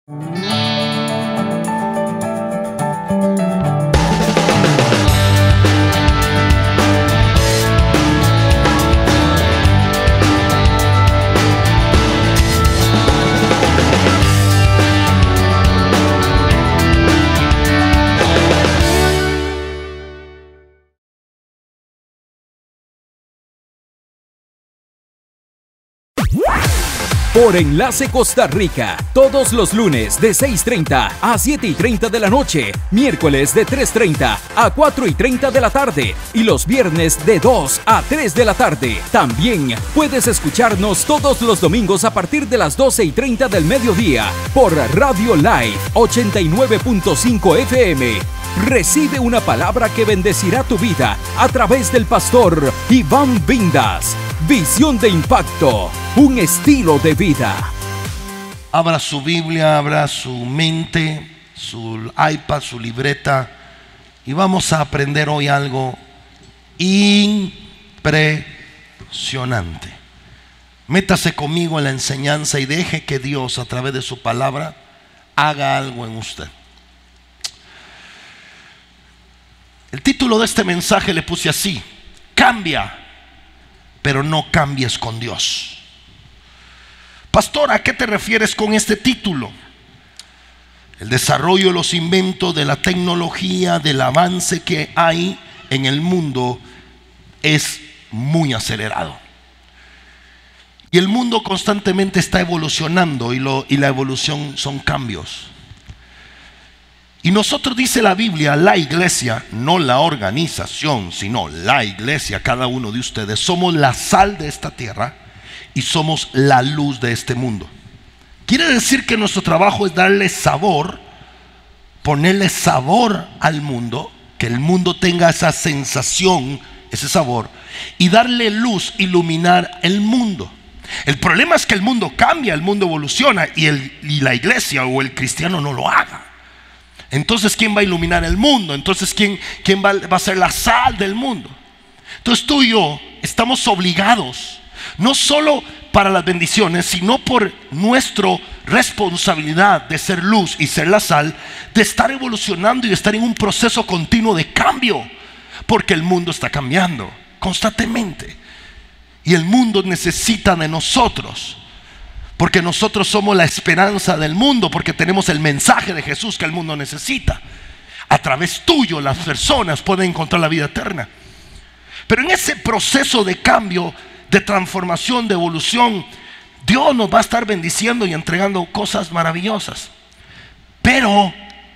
Por Enlace Costa Rica, todos los lunes de 6:30 a 7:30 de la noche, miércoles de 3:30 a 4:30 de la tarde y los viernes de 2 a 3 de la tarde. También puedes escucharnos todos los domingos a partir de las 12:30 del mediodía por Radio Live 89.5 FM. Recibe una palabra que bendecirá tu vida a través del pastor Iván Vindas. Visión de impacto, un estilo de vida. Abra su Biblia, abra su mente, su iPad, su libreta, y vamos a aprender hoy algo impresionante. Métase conmigo en la enseñanza y deje que Dios, a través de su palabra, haga algo en usted. El título de este mensaje le puse así: cambia, pero no cambies con Dios. Pastor, ¿a qué te refieres con este título? El desarrollo, los inventos de la tecnología, del avance que hay en el mundo es muy acelerado. Y el mundo constantemente está evolucionando y la evolución son cambios. Y nosotros, dice la Biblia, la iglesia, no la organización, sino la iglesia, cada uno de ustedes, somos la sal de esta tierra y somos la luz de este mundo. Quiere decir que nuestro trabajo es darle sabor, ponerle sabor al mundo, que el mundo tenga esa sensación, ese sabor, y darle luz, iluminar el mundo. El problema es que el mundo cambia, el mundo evoluciona y la iglesia o el cristiano no lo haga. Entonces, ¿quién va a iluminar el mundo? Entonces, ¿quién va a ser la sal del mundo? Entonces, tú y yo estamos obligados, no solo para las bendiciones, sino por nuestra responsabilidad de ser luz y ser la sal, de estar evolucionando y de estar en un proceso continuo de cambio, porque el mundo está cambiando constantemente y el mundo necesita de nosotros. Porque nosotros somos la esperanza del mundo, porque tenemos el mensaje de Jesús que el mundo necesita. A través tuyo las personas pueden encontrar la vida eterna. Pero en ese proceso de cambio, de transformación, de evolución, Dios nos va a estar bendiciendo y entregando cosas maravillosas. Pero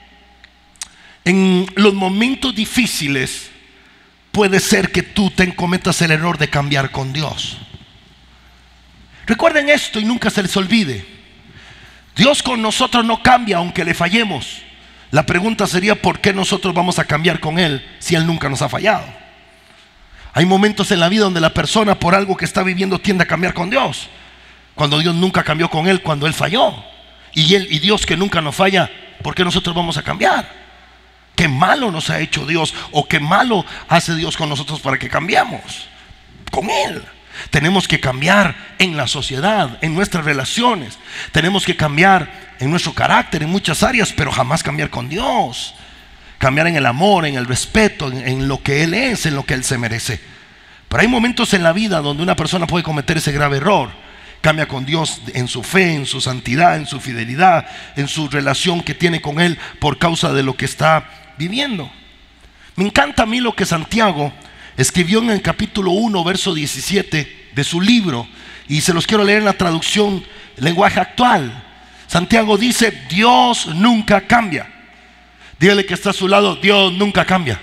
en los momentos difíciles puede ser que tú te cometas el error de cambiar con Dios. Recuerden esto y nunca se les olvide: Dios con nosotros no cambia aunque le fallemos. La pregunta sería: ¿por qué nosotros vamos a cambiar con Él si Él nunca nos ha fallado? Hay momentos en la vida donde la persona, por algo que está viviendo, tiende a cambiar con Dios, cuando Dios nunca cambió con él cuando él falló. Y Dios, que nunca nos falla, ¿por qué nosotros vamos a cambiar? ¿Qué malo nos ha hecho Dios? ¿O qué malo hace Dios con nosotros para que cambiemos con Él? Tenemos que cambiar en la sociedad, en nuestras relaciones. Tenemos que cambiar en nuestro carácter, en muchas áreas, pero jamás cambiar con Dios. Cambiar en el amor, en el respeto, en lo que Él es, en lo que Él se merece. Pero hay momentos en la vida donde una persona puede cometer ese grave error. Cambia con Dios en su fe, en su santidad, en su fidelidad, en su relación que tiene con Él por causa de lo que está viviendo. Me encanta a mí lo que Santiago escribió en el capítulo 1, verso 17 de su libro, y se los quiero leer en la traducción lenguaje actual. Santiago dice: Dios nunca cambia. Dígale que está a su lado: Dios nunca cambia.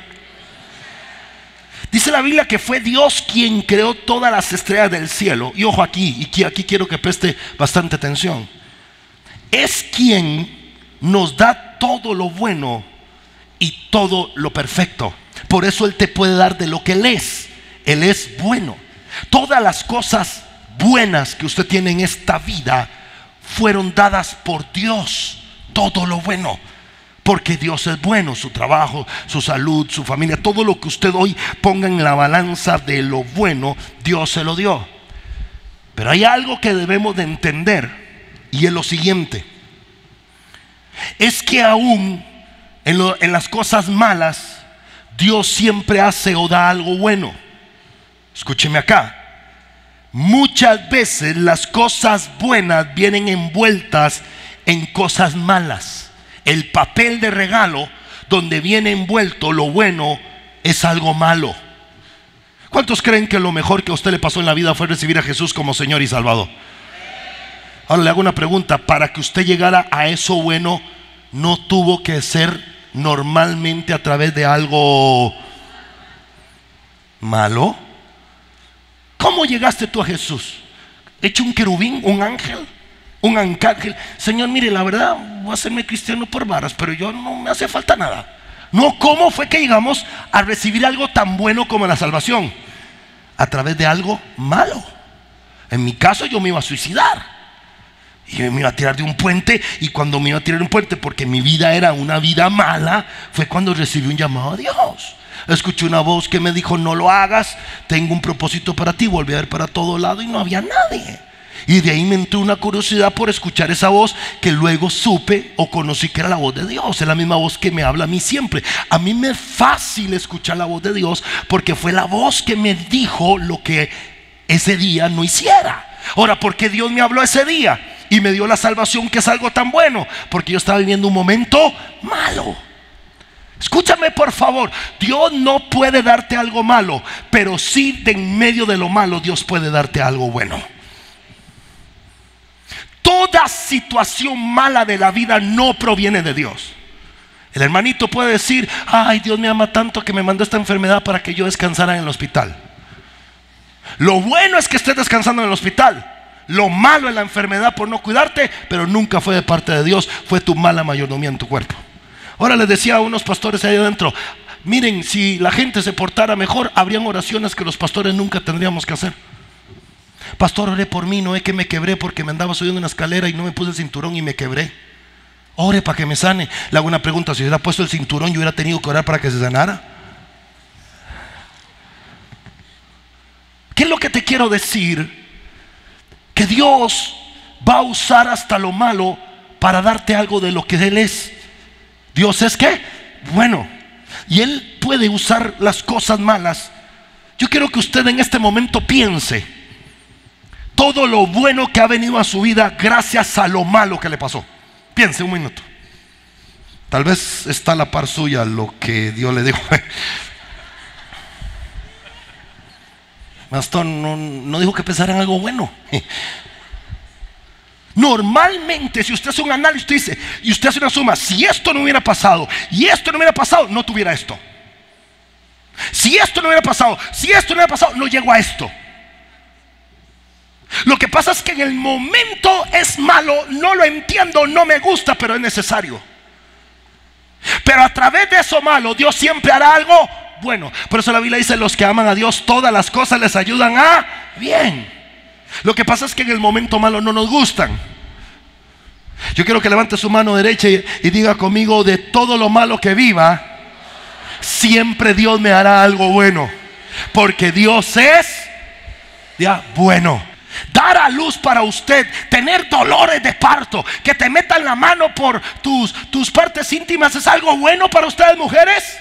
Dice la Biblia que fue Dios quien creó todas las estrellas del cielo. Y ojo aquí, y aquí quiero que preste bastante atención. Es quien nos da todo lo bueno y todo lo perfecto. Por eso Él te puede dar de lo que Él es. Él es bueno. Todas las cosas buenas que usted tiene en esta vida fueron dadas por Dios. Todo lo bueno. Porque Dios es bueno, su trabajo, su salud, su familia, todo lo que usted hoy ponga en la balanza de lo bueno, Dios se lo dio. Pero hay algo que debemos de entender, y es lo siguiente: es que aún en las cosas malas, Dios siempre hace o da algo bueno. Escúcheme acá. Muchas veces las cosas buenas vienen envueltas en cosas malas. El papel de regalo donde viene envuelto lo bueno es algo malo. ¿Cuántos creen que lo mejor que a usted le pasó en la vida fue recibir a Jesús como Señor y Salvador? Ahora le hago una pregunta. Para que usted llegara a eso bueno, ¿no tuvo que ser normalmente a través de algo malo? ¿Cómo llegaste tú a Jesús? ¿Hecho un querubín, un ángel, un arcángel? Señor, mire, la verdad, voy a hacerme cristiano por varas, pero yo no me hace falta nada. No, ¿cómo fue que llegamos a recibir algo tan bueno como la salvación? A través de algo malo. En mi caso, yo me iba a suicidar y me iba a tirar de un puente. Y cuando me iba a tirar de un puente, porque mi vida era una vida mala, fue cuando recibí un llamado a Dios. Escuché una voz que me dijo: no lo hagas, tengo un propósito para ti. Volví a ver para todo lado y no había nadie. Y de ahí me entró una curiosidad por escuchar esa voz, que luego supe o conocí que era la voz de Dios. Es la misma voz que me habla a mí siempre. A mí me es fácil escuchar la voz de Dios, porque fue la voz que me dijo lo que ese día no hiciera. Ahora, ¿por qué Dios me habló ese día y me dio la salvación, que es algo tan bueno? Porque yo estaba viviendo un momento malo. Escúchame por favor, Dios no puede darte algo malo, pero sí de en medio de lo malo Dios puede darte algo bueno. Toda situación mala de la vida no proviene de Dios. El hermanito puede decir: ay, Dios me ama tanto que me mandó esta enfermedad para que yo descansara en el hospital. Lo bueno es que estés descansando en el hospital. Lo malo es la enfermedad por no cuidarte, pero nunca fue de parte de Dios, fue tu mala mayordomía en tu cuerpo. Ahora les decía a unos pastores ahí adentro: miren, si la gente se portara mejor, habrían oraciones que los pastores nunca tendríamos que hacer. Pastor, oré por mí, no es que me quebré porque me andaba subiendo una escalera y no me puse el cinturón y me quebré. Ore para que me sane. Le hago una pregunta: si hubiera puesto el cinturón, yo hubiera tenido que orar para que se sanara. ¿Qué es lo que te quiero decir? Que Dios va a usar hasta lo malo para darte algo de lo que Él es. Dios es ¿qué? Bueno. Y Él puede usar las cosas malas. Yo quiero que usted en este momento piense todo lo bueno que ha venido a su vida gracias a lo malo que le pasó. Piense un minuto. Tal vez está a la par suya lo que Dios le dijo. Pastor, no dijo que pensara en algo bueno. Normalmente, si usted hace un análisis, usted dice, y usted hace una suma: si esto no hubiera pasado y esto no hubiera pasado, no tuviera esto. Si esto no hubiera pasado, si esto no hubiera pasado, no llego a esto. Lo que pasa es que en el momento es malo, no lo entiendo, no me gusta, pero es necesario. Pero a través de eso malo, Dios siempre hará algo bueno. Por eso la Biblia dice: los que aman a Dios, todas las cosas les ayudan a bien. Lo que pasa es que en el momento malo no nos gustan. Yo quiero que levante su mano derecha y diga conmigo: de todo lo malo que viva, siempre Dios me hará algo bueno, porque Dios es ya bueno. Dar a luz para usted, tener dolores de parto, que te metan la mano por tus partes íntimas, ¿es algo bueno para ustedes, mujeres?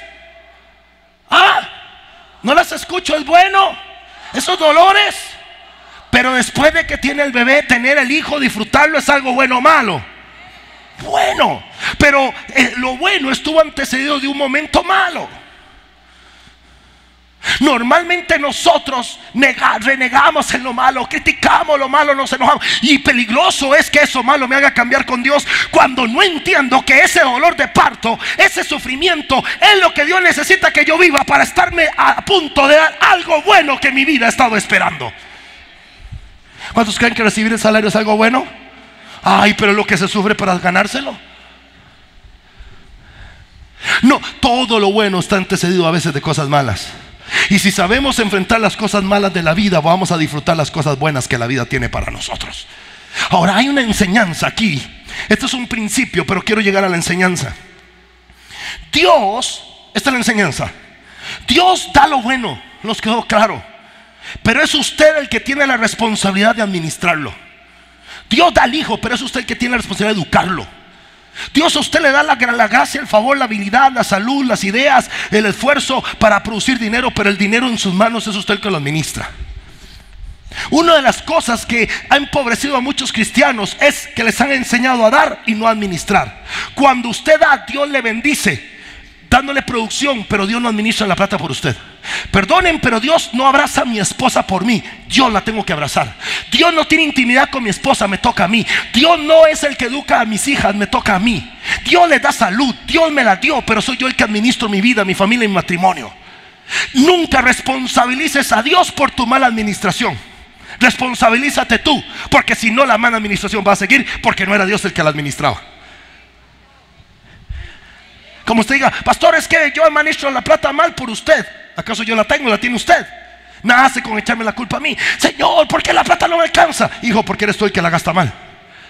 No las escucho, ¿es bueno? Esos dolores. Pero después de que tiene el bebé, tener el hijo, disfrutarlo, ¿es algo bueno o malo? Bueno. Pero lo bueno estuvo antecedido de un momento malo. Normalmente nosotros renegamos en lo malo, criticamos lo malo, nos enojamos. Y peligroso es que eso malo me haga cambiar con Dios, cuando no entiendo que ese dolor de parto, ese sufrimiento, es lo que Dios necesita que yo viva para estarme a punto de dar algo bueno que mi vida ha estado esperando. ¿Cuántos creen que recibir el salario es algo bueno? Ay, pero lo que se sufre para ganárselo. No, todo lo bueno está antecedido a veces de cosas malas. Y si sabemos enfrentar las cosas malas de la vida, vamos a disfrutar las cosas buenas que la vida tiene para nosotros. Ahora hay una enseñanza aquí. Esto es un principio, pero quiero llegar a la enseñanza. Dios, esta es la enseñanza. Dios da lo bueno, nos quedó claro. Pero es usted el que tiene la responsabilidad de administrarlo. Dios da al hijo, pero es usted el que tiene la responsabilidad de educarlo. Dios a usted le da la gracia, el favor, la habilidad, la salud, las ideas, el esfuerzo para producir dinero, pero el dinero en sus manos es usted el que lo administra. Una de las cosas que ha empobrecido a muchos cristianos es que les han enseñado a dar y no a administrar. Cuando usted da, Dios le bendice dándole producción, pero Dios no administra la plata por usted. Perdonen, pero Dios no abraza a mi esposa por mí, yo la tengo que abrazar. Dios no tiene intimidad con mi esposa, me toca a mí. Dios no es el que educa a mis hijas, me toca a mí. Dios les da salud, Dios me la dio, pero soy yo el que administro mi vida, mi familia y mi matrimonio. Nunca responsabilices a Dios por tu mala administración. Responsabilízate tú, porque si no, la mala administración va a seguir, porque no era Dios el que la administraba. Como usted diga, pastor, es que yo administro la plata mal por usted. ¿Acaso yo la tengo, la tiene usted? Nada hace con echarme la culpa a mí. Señor, ¿por qué la plata no me alcanza? Hijo, porque eres tú el que la gasta mal.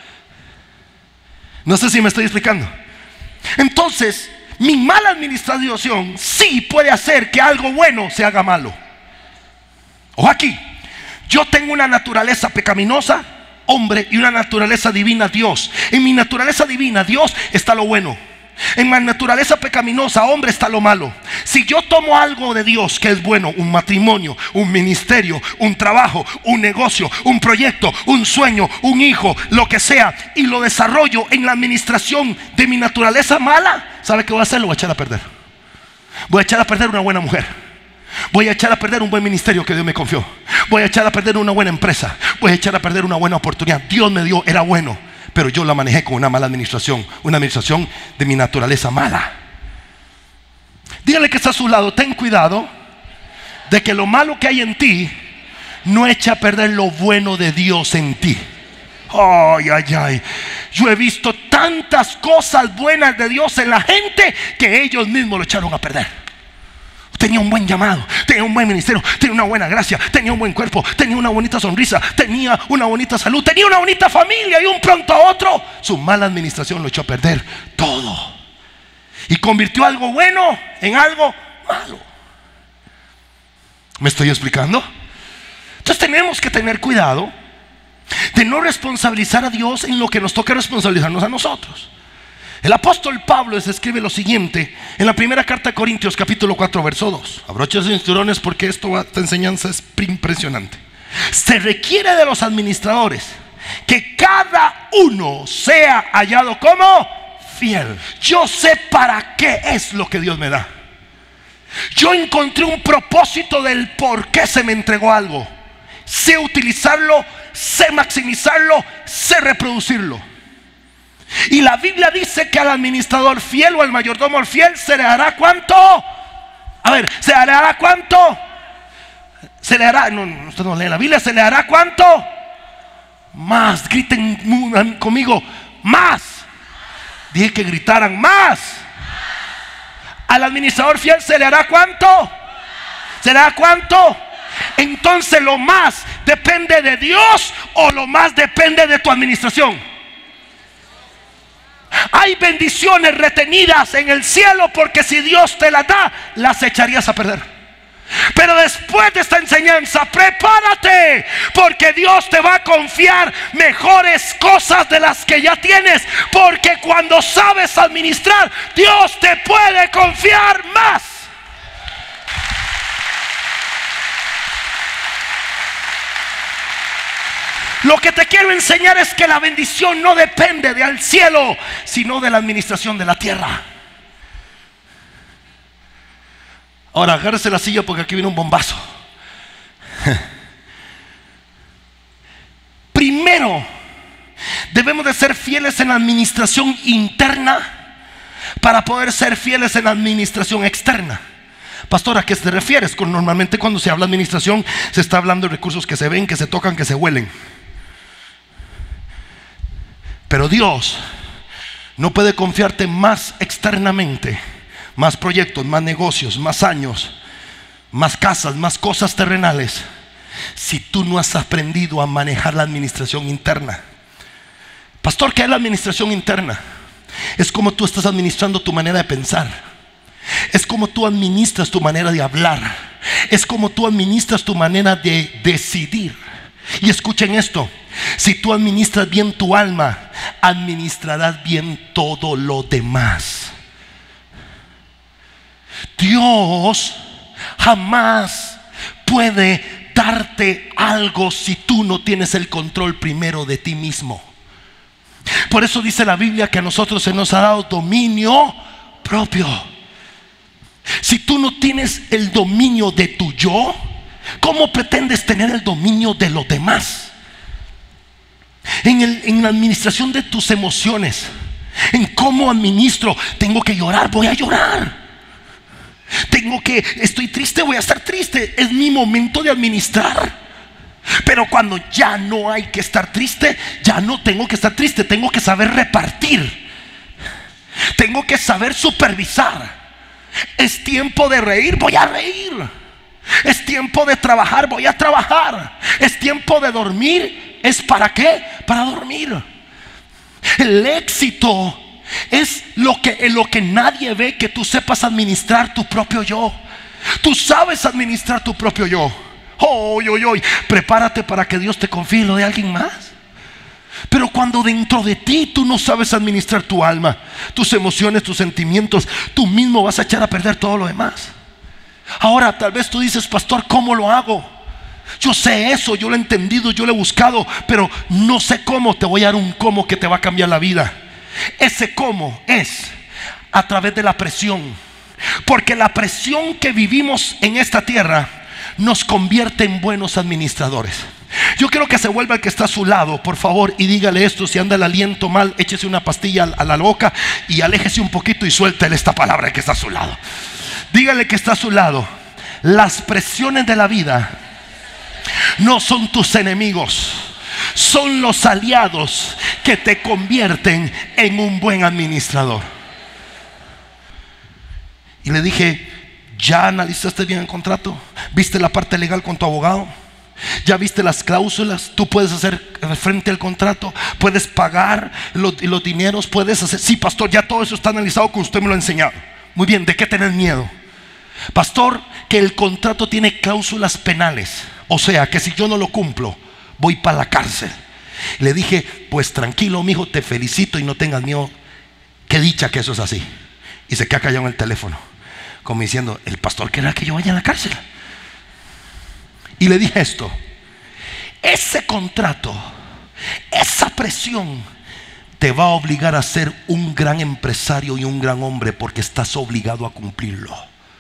No sé si me estoy explicando. Entonces, mi mala administración sí puede hacer que algo bueno se haga malo. Ojo aquí, yo tengo una naturaleza pecaminosa, hombre, y una naturaleza divina, Dios. En mi naturaleza divina, Dios, está lo bueno. En mi naturaleza pecaminosa, hombre, está lo malo. Si yo tomo algo de Dios que es bueno, un matrimonio, un ministerio, un trabajo, un negocio, un proyecto, un sueño, un hijo, lo que sea, y lo desarrollo en la administración de mi naturaleza mala, ¿sabe qué voy a hacer? Lo voy a echar a perder. Voy a echar a perder una buena mujer. Voy a echar a perder un buen ministerio que Dios me confió. Voy a echar a perder una buena empresa. Voy a echar a perder una buena oportunidad. Dios me dio, era bueno, pero yo la manejé con una mala administración. Una administración de mi naturaleza mala. Dígale que está a su lado, ten cuidado de que lo malo que hay en ti no eche a perder lo bueno de Dios en ti. Ay, ay, ay. Yo he visto tantas cosas buenas de Dios en la gente que ellos mismos lo echaron a perder. Tenía un buen llamado, tenía un buen ministerio, tenía una buena gracia, tenía un buen cuerpo, tenía una bonita sonrisa, tenía una bonita salud, tenía una bonita familia, y un pronto a otro su mala administración lo echó a perder todo y convirtió algo bueno en algo malo. ¿Me estoy explicando? Entonces tenemos que tener cuidado de no responsabilizar a Dios en lo que nos toca responsabilizarnos a nosotros. El apóstol Pablo les escribe lo siguiente en la primera carta a Corintios, capítulo 4, verso 2. Abrochen sus cinturones porque esta enseñanza es impresionante. Se requiere de los administradores que cada uno sea hallado como fiel. Yo sé para qué es lo que Dios me da. Yo encontré un propósito del por qué se me entregó algo. Sé utilizarlo, sé maximizarlo, sé reproducirlo. Y la Biblia dice que al administrador fiel o al mayordomo fiel se le hará ¿cuánto? A ver, ¿se le hará cuánto? Se le hará, no, usted no lee la Biblia, ¿se le hará cuánto? Más, griten conmigo, más. Dije que gritaran más. Al administrador fiel se le hará ¿cuánto? ¿Se le hará cuánto? Entonces lo más depende de Dios o lo más depende de tu administración. Hay bendiciones retenidas en el cielo porque si Dios te las da, las echarías a perder. Pero después de esta enseñanza, prepárate, porque Dios te va a confiar mejores cosas de las que ya tienes. Porque cuando sabes administrar, Dios te puede confiar más. Lo que te quiero enseñar es que la bendición no depende del cielo, sino de la administración de la tierra. Ahora agárrese la silla porque aquí viene un bombazo. Primero, debemos de ser fieles en la administración interna para poder ser fieles en la administración externa. Pastor, ¿a qué te refieres? Normalmente cuando se habla de administración se está hablando de recursos que se ven, que se tocan, que se huelen. Pero Dios no puede confiarte más externamente, más proyectos, más negocios, más años, más casas, más cosas terrenales, si tú no has aprendido a manejar la administración interna. Pastor, ¿qué es la administración interna? Es como tú estás administrando tu manera de pensar. Es como tú administras tu manera de hablar. Es como tú administras tu manera de decidir. Y escuchen esto: si tú administras bien tu alma, administrarás bien todo lo demás. Dios jamás puede darte algo si tú no tienes el control primero de ti mismo. Por eso dice la Biblia que a nosotros se nos ha dado dominio propio. Si tú no tienes el dominio de tu yo, ¿cómo pretendes tener el dominio de los demás? En la administración de tus emociones, en cómo administro. Tengo que llorar, voy a llorar. Estoy triste, voy a estar triste. Es mi momento de administrar. Pero cuando ya no hay que estar triste, ya no tengo que estar triste. Tengo que saber repartir. Tengo que saber supervisar. Es tiempo de reír, voy a reír. Es tiempo de trabajar, voy a trabajar. Es tiempo de dormir. ¿Es para qué? Para dormir. El éxito es lo que nadie ve, que tú sepas administrar tu propio yo. Tú sabes administrar tu propio yo. Prepárate para que Dios te confíe lo de alguien más. Pero cuando dentro de ti tú no sabes administrar tu alma, tus emociones, tus sentimientos, tú mismo vas a echar a perder todo lo demás. Ahora tal vez tú dices: pastor, ¿cómo lo hago? Yo sé eso, yo lo he entendido, yo lo he buscado, pero no sé cómo. Te voy a dar un cómo que te va a cambiar la vida. Ese cómo es a través de la presión. Porque la presión que vivimos en esta tierra nos convierte en buenos administradores. Yo quiero que se vuelva el que está a su lado, por favor, y dígale esto. Si anda el aliento mal, échese una pastilla a la boca y aléjese un poquito y suéltele esta palabra que está a su lado. Dígale que está a su lado: las presiones de la vida no son tus enemigos, son los aliados que te convierten en un buen administrador. Y le dije: ¿ya analizaste bien el contrato? ¿Viste la parte legal con tu abogado? ¿Ya viste las cláusulas? Tú puedes hacer frente al contrato, puedes pagar los dineros, puedes hacer. Sí, pastor, ya todo eso está analizado, que usted me lo ha enseñado. Muy bien, ¿de qué tener miedo? Pastor, que el contrato tiene cláusulas penales, o sea, que si yo no lo cumplo, voy para la cárcel. Le dije: pues tranquilo, mijo, te felicito y no tengas miedo. Qué dicha que eso es así. Y se queda callado en el teléfono, como diciendo: el pastor querrá que yo vaya a la cárcel. Y le dije esto: ese contrato, esa presión te va a obligar a ser un gran empresario y un gran hombre, porque estás obligado a cumplirlo.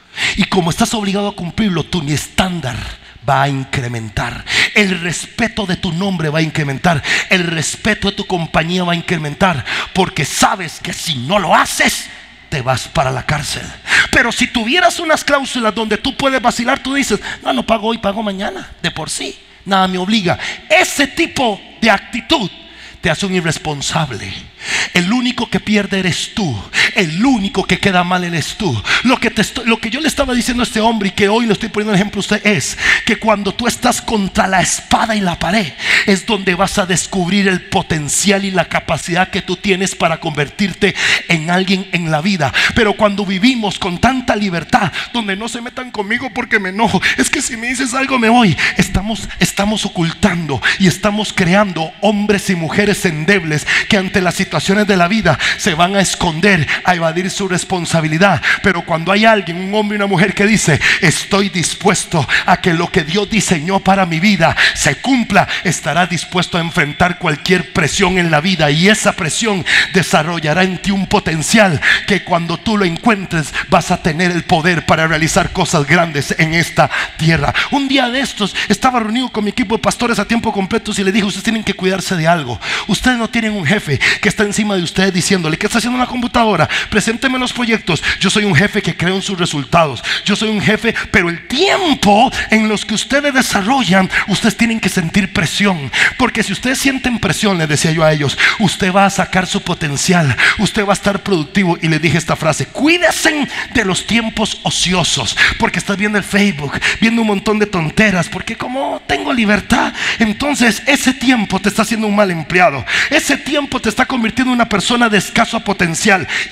Y como estás obligado a cumplirlo, tu estándar va a incrementar. El respeto de tu nombre va a incrementar. El respeto de tu compañía va a incrementar, porque sabes que si no lo haces, te vas para la cárcel. Pero si tuvieras unas cláusulas donde tú puedes vacilar, tú dices: no pago hoy, pago mañana. De por sí, nada me obliga. Ese tipo de actitud te hace un irresponsable. El único que pierde eres tú. El único que queda mal eres tú. Lo que yo le estaba diciendo a este hombre, y que hoy le estoy poniendo el ejemplo a usted, es que cuando tú estás contra la espada y la pared, es donde vas a descubrir el potencial y la capacidad que tú tienes para convertirte en alguien en la vida. Pero cuando vivimos con tanta libertad, donde no se metan conmigo porque me enojo, es que si me dices algo me voy, estamos ocultando y estamos creando hombres y mujeres endebles que ante las situaciones de la vida se van a esconder, a evadir su responsabilidad. Pero cuando hay alguien, un hombre y una mujer, que dice: estoy dispuesto a que lo que Dios diseñó para mi vida se cumpla, estará dispuesto a enfrentar cualquier presión en la vida. Y esa presión desarrollará en ti un potencial que cuando tú lo encuentres vas a tener el poder para realizar cosas grandes en esta tierra. Un día de estos estaba reunido con mi equipo de pastores a tiempo completo y le dije: ustedes tienen que cuidarse de algo. Ustedes no tienen un jefe que está encima de ustedes diciéndole: ¿qué está haciendo en la computadora? Presénteme los proyectos. Yo soy un jefe que creo en sus resultados. Yo soy un jefe, pero el tiempo en los que ustedes desarrollan, ustedes tienen que sentir presión. Porque si ustedes sienten presión, les decía yo a ellos, usted va a sacar su potencial, usted va a estar productivo. Y les dije esta frase: cuídense de los tiempos ociosos, porque estás viendo el Facebook, viendo un montón de tonteras, porque como tengo libertad, entonces ese tiempo te está haciendo un mal empleado. Ese tiempo te está convirtiendo en una persona de escaso potencial.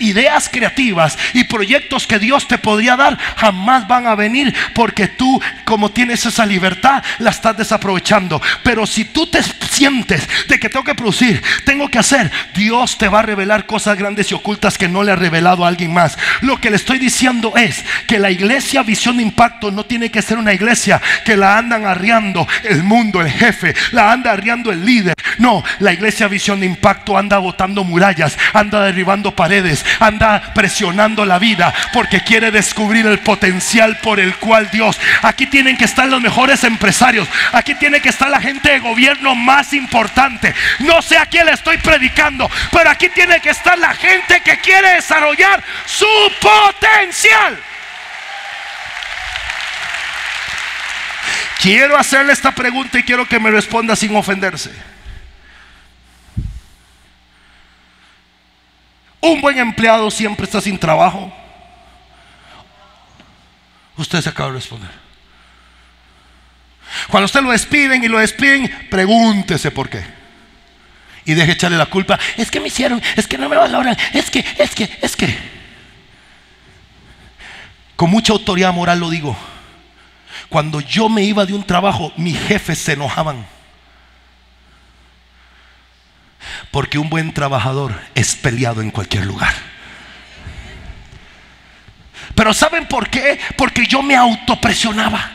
ideas creativas y proyectos que Dios te podría dar jamás van a venir, porque tú, como tienes esa libertad, la estás desaprovechando. Pero si tú te sientes de que tengo que producir, tengo que hacer, Dios te va a revelar cosas grandes y ocultas que no le ha revelado a alguien más. Lo que le estoy diciendo es que la iglesia Visión de Impacto no tiene que ser una iglesia que la andan arriando el mundo, el jefe, la anda arriando el líder. No, la iglesia Visión de Impacto anda botando murallas, anda derribando paredes, anda presionando la vida, porque quiere descubrir el potencial por el cual Dios. Aquí tienen que estar los mejores empresarios, aquí tiene que estar la gente de gobierno más importante. No sé a quién le estoy predicando, pero aquí tiene que estar la gente que quiere desarrollar su potencial. Quiero hacerle esta pregunta y quiero que me responda sin ofenderse. ¿Un buen empleado siempre está sin trabajo? Usted se acaba de responder. Cuando usted lo despiden y lo despiden, pregúntese por qué. Y deje echarle la culpa. Es que me hicieron, es que no me valoran, es que. Con mucha autoridad moral lo digo. Cuando yo me iba de un trabajo, mis jefes se enojaban. Porque un buen trabajador es peleado en cualquier lugar. Pero ¿saben por qué? Porque yo me autopresionaba.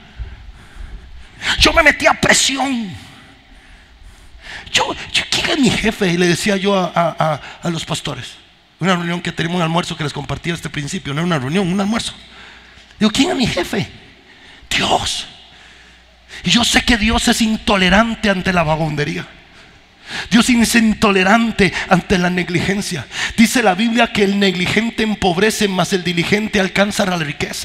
Yo me metía presión. ¿Quién es mi jefe? Y le decía yo a los pastores. Una reunión que tenemos, un almuerzo que les compartí a este principio. No era una reunión, un almuerzo. Digo, ¿quién es mi jefe? Dios. Y yo sé que Dios es intolerante ante la vagabundería. Dios es intolerante ante la negligencia. Dice la Biblia que el negligente empobrece, mas el diligente alcanza la riqueza.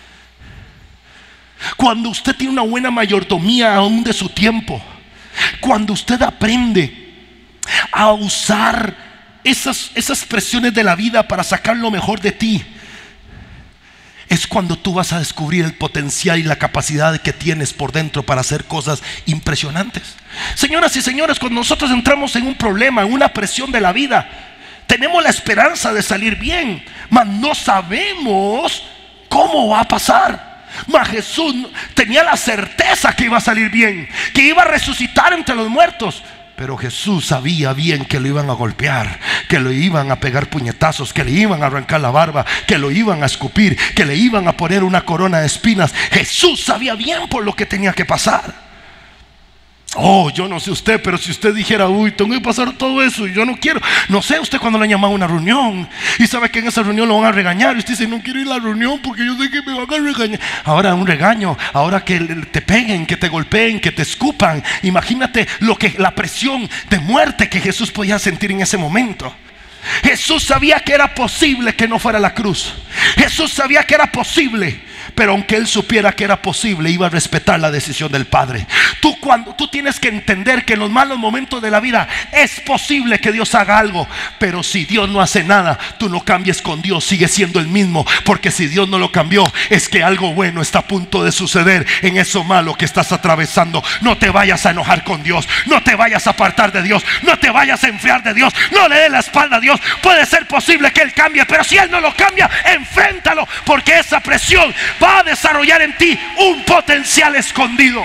Cuando usted tiene una buena mayordomía aún de su tiempo, cuando usted aprende a usar esas presiones de la vida para sacar lo mejor de ti, es cuando tú vas a descubrir el potencial y la capacidad que tienes por dentro para hacer cosas impresionantes. Señoras y señores, cuando nosotros entramos en un problema, en una presión de la vida, tenemos la esperanza de salir bien, mas no sabemos cómo va a pasar. Mas Jesús tenía la certeza que iba a salir bien, que iba a resucitar entre los muertos. Pero Jesús sabía bien que lo iban a golpear, que lo iban a pegar puñetazos, que le iban a arrancar la barba, que lo iban a escupir, que le iban a poner una corona de espinas. Jesús sabía bien por lo que tenía que pasar. Oh, yo no sé usted, pero si usted dijera, uy, tengo que pasar todo eso y yo no quiero. No sé usted cuando le han llamado a una reunión y sabe que en esa reunión lo van a regañar y usted dice, no quiero ir a la reunión porque yo sé que me van a regañar. Ahora un regaño, ahora que te peguen, que te golpeen, que te escupan. Imagínate la presión de muerte que Jesús podía sentir en ese momento. Jesús sabía que era posible que no fuera la cruz. Jesús sabía que era posible, pero aunque él supiera que era posible, iba a respetar la decisión del Padre. Tú tienes que entender que en los malos momentos de la vida es posible que Dios haga algo, pero si Dios no hace nada, tú no cambies con Dios, sigue siendo el mismo. Porque si Dios no lo cambió, es que algo bueno está a punto de suceder en eso malo que estás atravesando. No te vayas a enojar con Dios, no te vayas a apartar de Dios, no te vayas a enfriar de Dios, no le des la espalda a Dios. Puede ser posible que Él cambie, pero si Él no lo cambia, enfréntalo, porque esa presión va a desarrollar en ti un potencial escondido.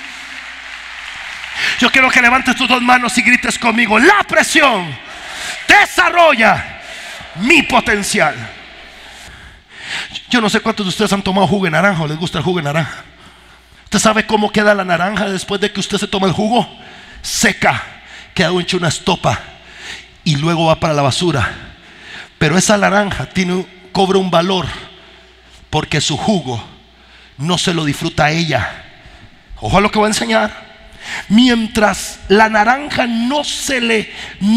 Yo quiero que levantes tus dos manos y grites conmigo: la presión desarrolla mi potencial. Yo no sé cuántos de ustedes han tomado jugo de naranja o les gusta el jugo de naranja. ¿Usted sabe cómo queda la naranja después de que usted se toma el jugo? Seca, queda hecho una estopa y luego va para la basura. Pero esa naranja cobra un valor porque su jugo no se lo disfruta ella. Ojo a lo que voy a enseñar. Mientras la naranja no se le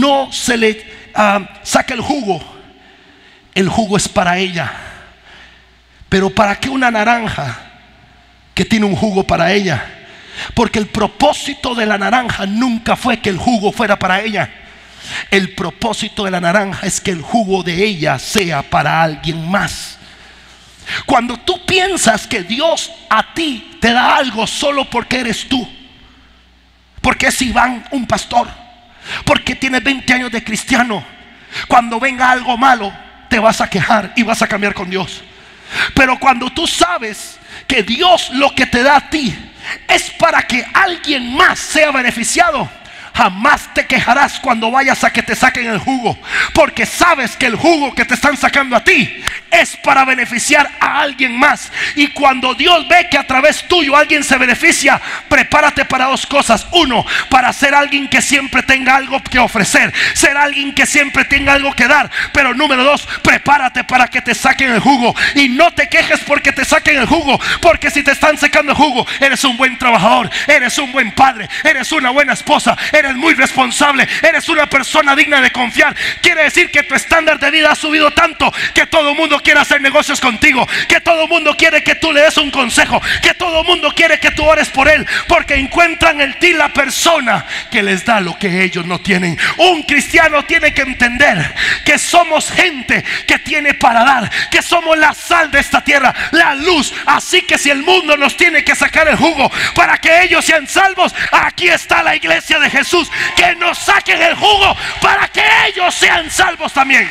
saca el jugo es para ella. Pero ¿para qué una naranja que tiene un jugo para ella? Porque el propósito de la naranja nunca fue que el jugo fuera para ella. El propósito de la naranja es que el jugo de ella sea para alguien más. Cuando tú piensas que Dios a ti te da algo solo porque eres tú, porque es Iván un pastor, porque tiene 20 años de cristiano, cuando venga algo malo te vas a quejar y vas a cambiar con Dios. Pero cuando tú sabes que Dios lo que te da a ti es para que alguien más sea beneficiado, jamás te quejarás cuando vayas a que te saquen el jugo, porque sabes que el jugo que te están sacando a ti es para beneficiar a alguien más. Y cuando Dios ve que a través tuyo alguien se beneficia, prepárate para dos cosas. Uno, para ser alguien que siempre tenga algo que ofrecer, ser alguien que siempre tenga algo que dar. Pero número dos, prepárate para que te saquen el jugo. Y no te quejes porque te saquen el jugo, porque si te están sacando el jugo, eres un buen trabajador, eres un buen padre, eres una buena esposa, eres muy responsable, eres una persona digna de confiar. Quiere decir que tu estándar de vida ha subido tanto que todo el mundo quiere hacer negocios contigo, que todo el mundo quiere que tú le des un consejo, que todo el mundo quiere que tú ores por él, porque encuentran en ti la persona que les da lo que ellos no tienen. Un cristiano tiene que entender que somos gente que tiene para dar, que somos la sal de esta tierra, la luz. Así que si el mundo nos tiene que sacar el jugo para que ellos sean salvos, aquí está la iglesia de Jesús, que nos saquen el jugo para que ellos sean salvos también.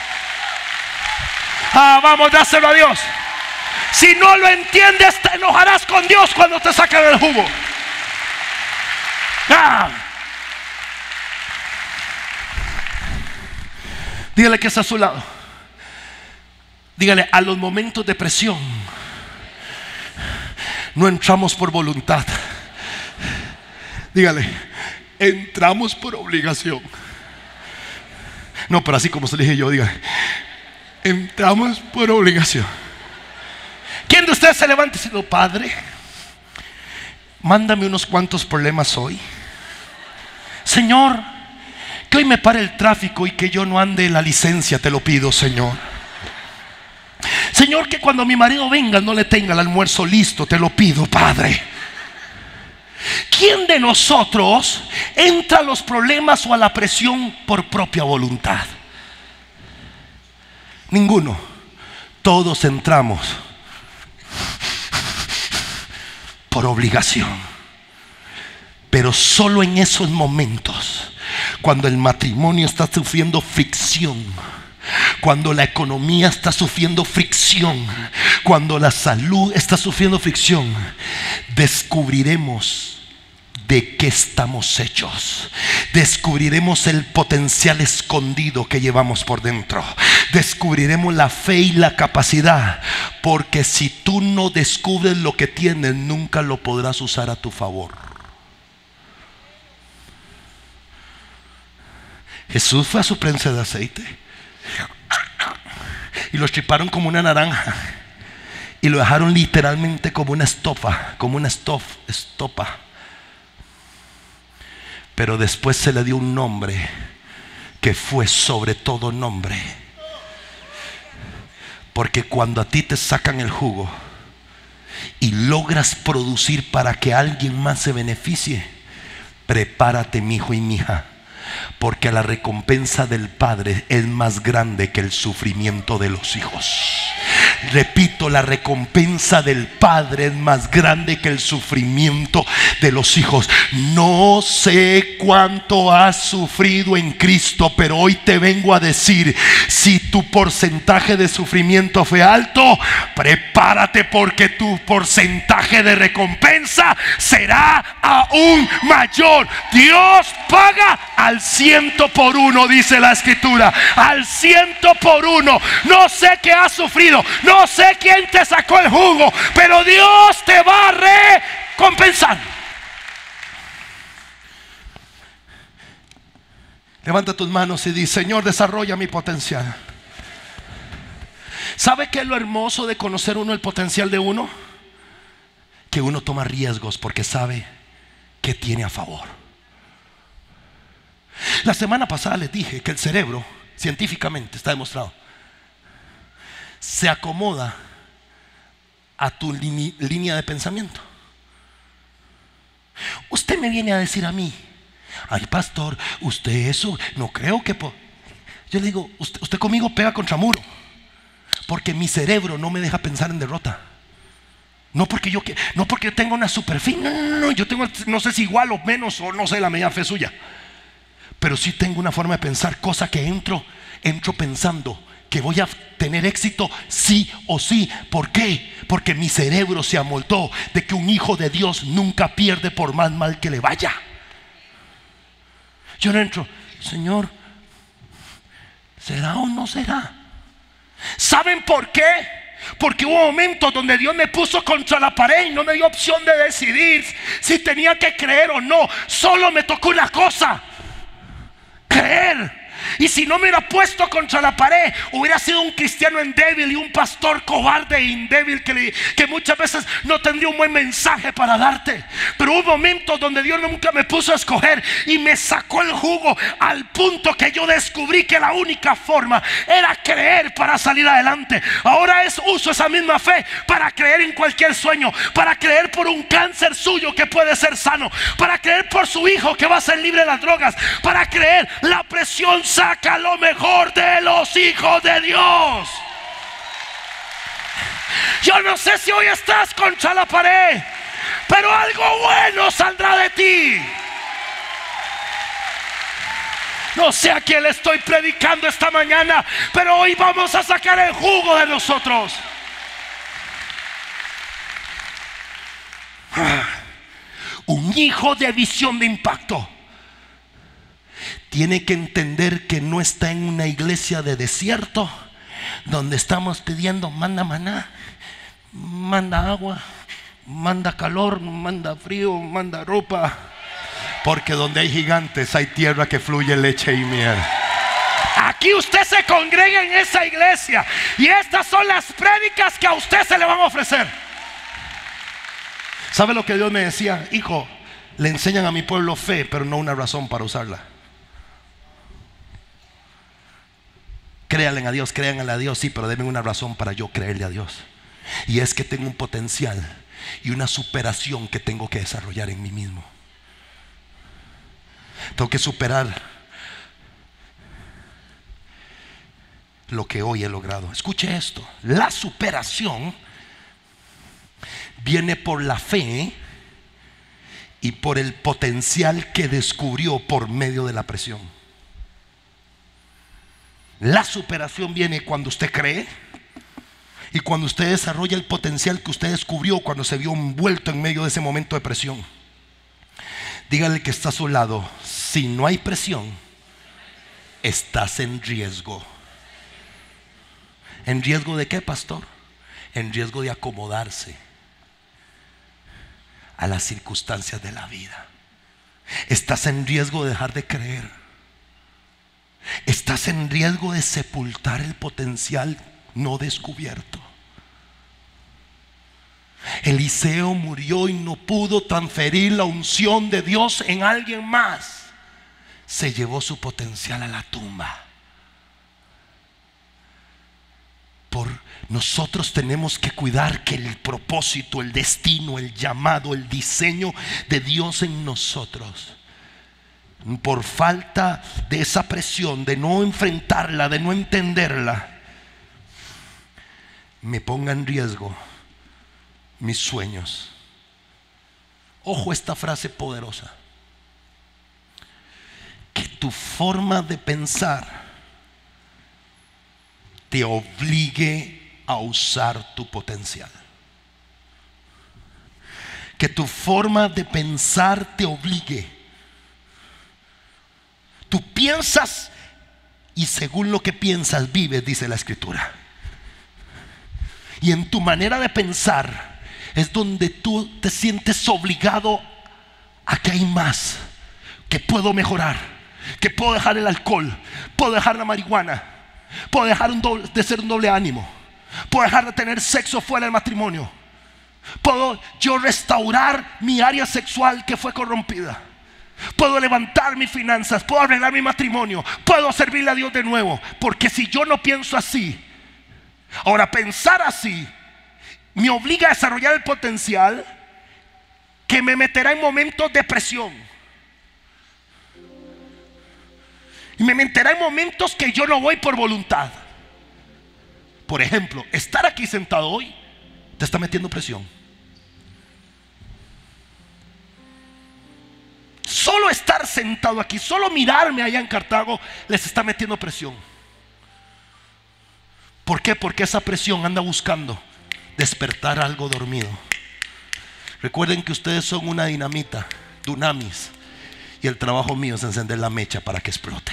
Vamos, dáselo a Dios. Si no lo entiendes, te enojarás con Dios cuando te saquen el jugo. Dígale que está a su lado. Dígale: a los momentos de presión no entramos por voluntad. Dígale: entramos por obligación. No, pero así como se le dije yo, dígale: entramos por obligación. ¿Quién de ustedes se levanta diciendo: Padre, mándame unos cuantos problemas hoy? Señor, que hoy me pare el tráfico y que yo no ande en la licencia, te lo pido, Señor. Señor, que cuando mi marido venga no le tenga el almuerzo listo, te lo pido, Padre. ¿Quién de nosotros entra a los problemas o a la presión por propia voluntad? Ninguno. Todos entramos por obligación. Pero solo en esos momentos, cuando el matrimonio está sufriendo fricción, cuando la economía está sufriendo fricción, cuando la salud está sufriendo fricción, descubriremos de qué estamos hechos. Descubriremos el potencial escondido que llevamos por dentro. Descubriremos la fe y la capacidad, porque si tú no descubres lo que tienes, nunca lo podrás usar a tu favor. Jesús fue a su prensa de aceite y lo estriparon como una naranja y lo dejaron literalmente como una estopa, como una estopa. Pero después se le dio un nombre que fue sobre todo nombre. Porque cuando a ti te sacan el jugo y logras producir para que alguien más se beneficie, prepárate, mi hijo y mi hija, porque la recompensa del Padre es más grande que el sufrimiento de los hijos. Repito, la recompensa del Padre es más grande que el sufrimiento de los hijos. No sé cuánto has sufrido en Cristo, pero hoy te vengo a decir: si tu porcentaje de sufrimiento fue alto, prepárate, porque tu porcentaje de recompensa será aún mayor. Dios paga al 100%, dice la Escritura, al 100%. No sé qué has sufrido, no sé quién te sacó el jugo, pero Dios te va a recompensar. Levanta tus manos y di: Señor, desarrolla mi potencial. ¿Sabe qué es lo hermoso de conocer uno el potencial de uno? Que uno toma riesgos porque sabe que tiene a favor. La semana pasada les dije que el cerebro, científicamente está demostrado, se acomoda a tu línea de pensamiento. Usted me viene a decir a mí: ay, pastor, usted eso, no creo que yo le digo: usted conmigo pega contra muro, porque mi cerebro no me deja pensar en derrota. No porque yo tenga una super fe. No, yo tengo, no sé si igual o menos, o no sé la media fe suya, pero sí tengo una forma de pensar, cosa que entro pensando: que voy a tener éxito sí o sí. ¿Por qué? Porque mi cerebro se amoldó de que un hijo de Dios nunca pierde por más mal que le vaya. Yo no entro, Señor, ¿será o no será? ¿Saben por qué? Porque hubo momentos donde Dios me puso contra la pared y no me dio opción de decidir si tenía que creer o no. Solo me tocó una cosa: creer. Y si no me hubiera puesto contra la pared, hubiera sido un cristiano débil y un pastor cobarde e indébil que muchas veces no tendría un buen mensaje para darte. Pero hubo momentos donde Dios nunca me puso a escoger y me sacó el jugo, al punto que yo descubrí que la única forma era creer para salir adelante. Ahora uso esa misma fe para creer en cualquier sueño, para creer por un cáncer suyo que puede ser sano, para creer por su hijo que va a ser libre de las drogas, para creer. La presión saca lo mejor de los hijos de Dios. Yo no sé si hoy estás contra la pared, pero algo bueno saldrá de ti. No sé a quién le estoy predicando esta mañana, pero hoy vamos a sacar el jugo de nosotros. Un hijo de visión de impacto tiene que entender que no está en una iglesia de desierto donde estamos pidiendo manda maná, manda agua, manda calor, manda frío, manda ropa. Porque donde hay gigantes hay tierra que fluye leche y miel. Aquí usted se congrega en esa iglesia y estas son las prédicas que a usted se le van a ofrecer. ¿Sabe lo que Dios me decía? Hijo, le enseñan a mi pueblo fe, pero no una razón para usarla. Créanle a Dios, créanle a Dios, sí, pero denme una razón para yo creerle a Dios. Y es que tengo un potencial y una superación que tengo que desarrollar en mí mismo. Tengo que superar lo que hoy he logrado. Escuche esto: la superación viene por la fe y por el potencial que descubrió por medio de la presión. La superación viene cuando usted cree y cuando usted desarrolla el potencial que usted descubrió cuando se vio envuelto en medio de ese momento de presión. Dígale que está a su lado: si no hay presión, estás en riesgo. ¿En riesgo de qué, pastor? En riesgo de acomodarse a las circunstancias de la vida. Estás en riesgo de dejar de creer. Estás en riesgo de sepultar el potencial no descubierto. Eliseo murió y no pudo transferir la unción de Dios en alguien más. Se llevó su potencial a la tumba. Nosotros tenemos que cuidar que el propósito, el destino, el llamado, el diseño de Dios en nosotros, por falta de esa presión, de no enfrentarla, de no entenderla, me ponga en riesgo mis sueños. Ojo, esta frase poderosa: que tu forma de pensar te obligue a usar tu potencial. Que tu forma de pensar te obligue. Tú piensas y según lo que piensas vives, dice la Escritura. Y en tu manera de pensar es donde tú te sientes obligado a que hay más, que puedo mejorar, que puedo dejar el alcohol, puedo dejar la marihuana, puedo dejar de ser un doble ánimo, puedo dejar de tener sexo fuera del matrimonio, puedo yo restaurar mi área sexual que fue corrompida, puedo levantar mis finanzas, puedo arreglar mi matrimonio, puedo servirle a Dios de nuevo. Porque si yo no pienso así, ahora pensar así me obliga a desarrollar el potencial que me meterá en momentos de presión y me meterá en momentos que yo no voy por voluntad. Por ejemplo, estar aquí sentado hoy te está metiendo presión. Solo estar sentado aquí, solo mirarme allá en Cartago les está metiendo presión. ¿Por qué? Porque esa presión anda buscando despertar algo dormido. Recuerden que ustedes son una dinamita, dunamis, y el trabajo mío es encender la mecha para que explote.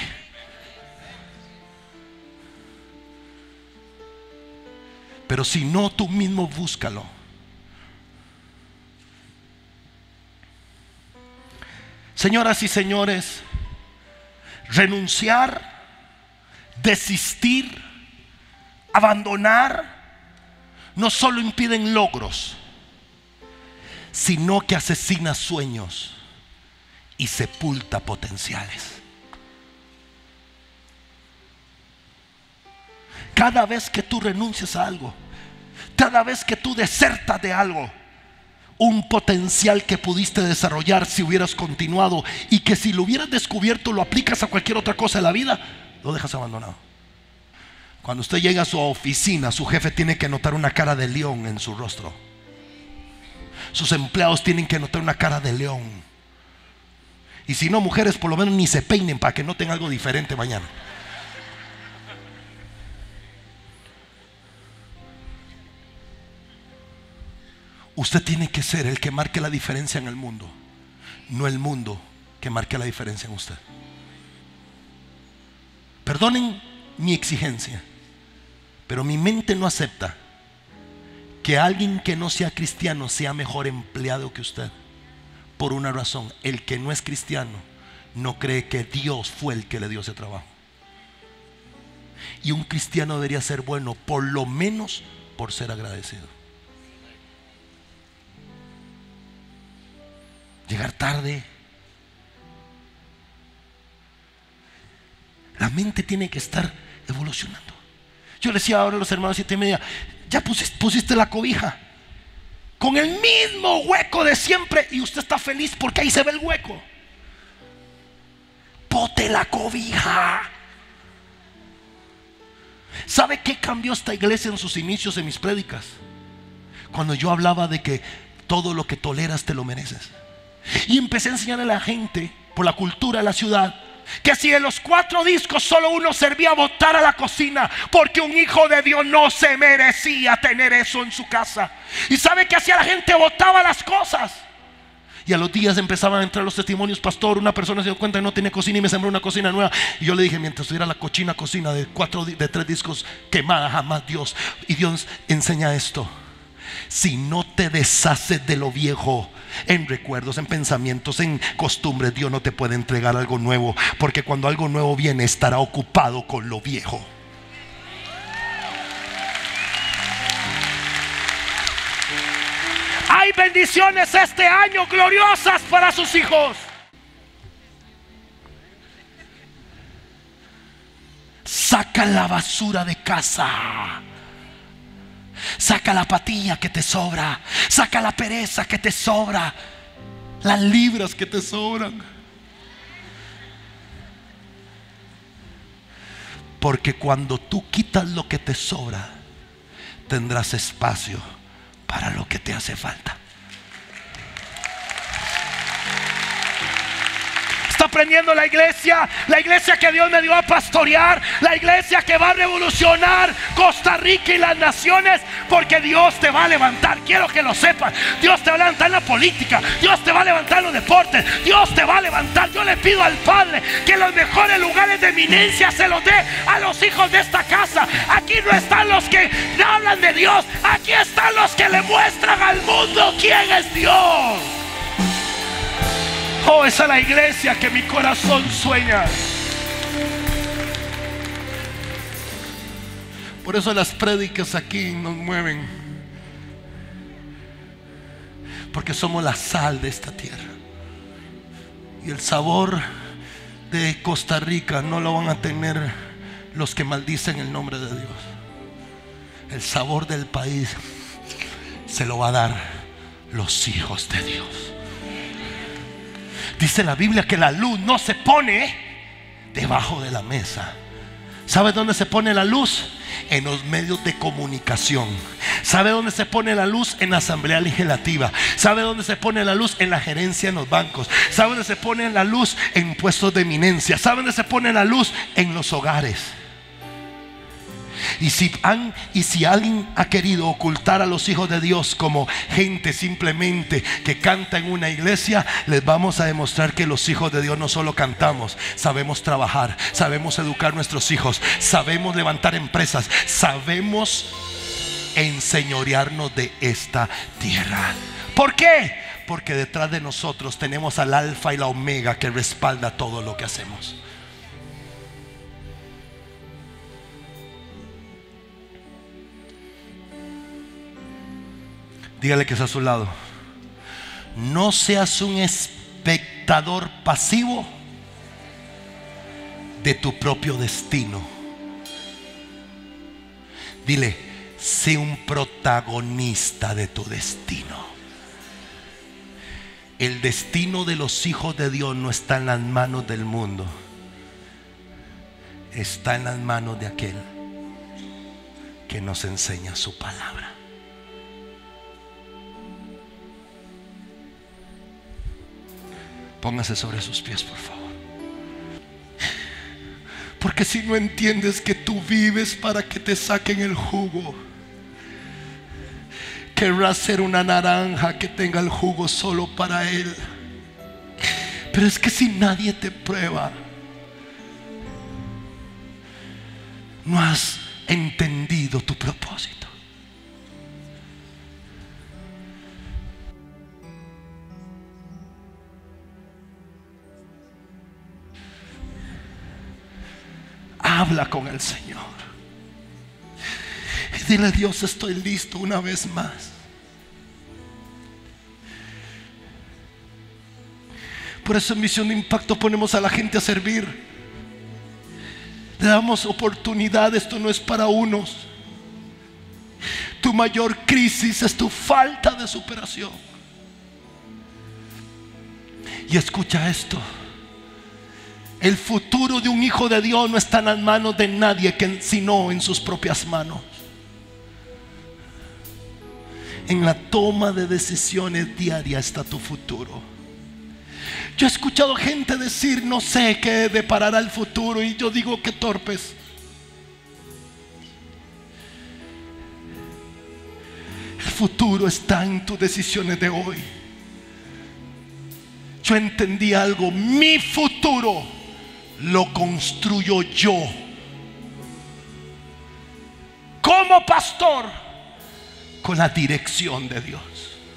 Pero si no, tú mismo búscalo. Señoras y señores, renunciar, desistir, abandonar, no solo impiden logros, sino que asesina sueños y sepulta potenciales. Cada vez que tú renuncias a algo, cada vez que tú desertas de algo, un potencial que pudiste desarrollar si hubieras continuado, y que si lo hubieras descubierto lo aplicas a cualquier otra cosa de la vida, lo dejas abandonado. Cuando usted llega a su oficina, su jefe tiene que notar una cara de león en su rostro. Sus empleados tienen que notar una cara de león. Y si no, mujeres, por lo menos ni se peinen para que noten algo diferente mañana. Usted tiene que ser el que marque la diferencia en el mundo, no el mundo que marque la diferencia en usted. Perdonen mi exigencia, pero mi mente no acepta que alguien que no sea cristiano sea mejor empleado que usted. Por una razón: el que no es cristiano no cree que Dios fue el que le dio ese trabajo. Y un cristiano debería ser bueno, por lo menos por ser agradecido. Llegar tarde. La mente tiene que estar evolucionando. Yo le decía ahora a los hermanos 7:30: ya pusiste la cobija con el mismo hueco de siempre, y usted está feliz porque ahí se ve el hueco. Bote la cobija. ¿Sabe qué cambió esta iglesia en sus inicios de mis prédicas? Cuando yo hablaba de que todo lo que toleras te lo mereces. Y empecé a enseñar a la gente, por la cultura de la ciudad, que si de los 4 discos solo uno servía a botar a la cocina, porque un hijo de Dios no se merecía tener eso en su casa. ¿Y sabe qué hacía la gente? Botaba las cosas. Y a los días empezaban a entrar los testimonios: pastor, una persona se dio cuenta que no tiene cocina y me sembró una cocina nueva. Y yo le dije: mientras tuviera la cochina cocina de 3 discos quemada, jamás Dios. Y Dios enseña esto: si no te deshaces de lo viejo, en recuerdos, en pensamientos, en costumbres, Dios no te puede entregar algo nuevo, porque cuando algo nuevo viene estará ocupado con lo viejo. Hay bendiciones este año gloriosas para sus hijos. Saca la basura de casa. Saca la apatía que te sobra. Saca la pereza que te sobra. Las libras que te sobran. Porque cuando tú quitas lo que te sobra, tendrás espacio para lo que te hace falta. Está aprendiendo la iglesia que Dios me dio a pastorear, la iglesia que va a revolucionar Costa Rica y las naciones, porque Dios te va a levantar. Quiero que lo sepan. Dios te va a levantar en la política, Dios te va a levantar en los deportes, Dios te va a levantar. Yo le pido al Padre que los mejores lugares de eminencia se los dé a los hijos de esta casa. Aquí no están los que hablan de Dios, aquí están los que le muestran al mundo quién es Dios. Oh, esa es la iglesia que mi corazón sueña. Por eso las prédicas aquí nos mueven, porque somos la sal de esta tierra. Y el sabor de Costa Rica no lo van a tener los que maldicen el nombre de Dios. El sabor del país se lo va a dar los hijos de Dios. Dice la Biblia que la luz no se pone debajo de la mesa. ¿Sabe dónde se pone la luz? En los medios de comunicación. ¿Sabe dónde se pone la luz? En la asamblea legislativa. ¿Sabe dónde se pone la luz? En la gerencia en los bancos. ¿Sabe dónde se pone la luz? En puestos de eminencia. ¿Sabe dónde se pone la luz? En los hogares. Y si alguien ha querido ocultar a los hijos de Dios como gente simplemente que canta en una iglesia, les vamos a demostrar que los hijos de Dios no solo cantamos, sabemos trabajar, sabemos educar a nuestros hijos, sabemos levantar empresas, sabemos enseñorearnos de esta tierra. ¿Por qué? Porque detrás de nosotros tenemos al Alfa y la Omega que respalda todo lo que hacemos. Dígale que está a su lado: no seas un espectador pasivo de tu propio destino. Dile: sé un protagonista de tu destino. El destino de los hijos de Dios no está en las manos del mundo, está en las manos de aquel que nos enseña su palabra. Póngase sobre sus pies, por favor. Porque si no entiendes que tú vives para que te saquen el jugo, querrás ser una naranja que tenga el jugo solo para él. Pero es que si nadie te prueba, no has entendido tu propósito. Habla con el Señor y dile: Dios, estoy listo una vez más. Por eso en Misión de Impacto ponemos a la gente a servir. Le damos oportunidad. Esto no es para unos. Tu mayor crisis es tu falta de superación. Y escucha esto: el futuro de un hijo de Dios no está en las manos de nadie sino en sus propias manos. En la toma de decisiones diarias está tu futuro. Yo he escuchado gente decir: no sé qué deparará el futuro. Y yo digo: qué torpes. El futuro está en tus decisiones de hoy. Yo entendí algo: mi futuro lo construyo yo como pastor, con la dirección de Dios.